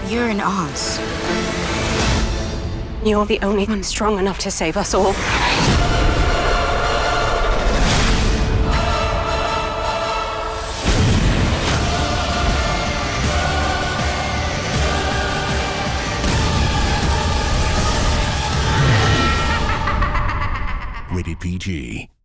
You're in Oz. You're the only one strong enough to save us all. Rated PG.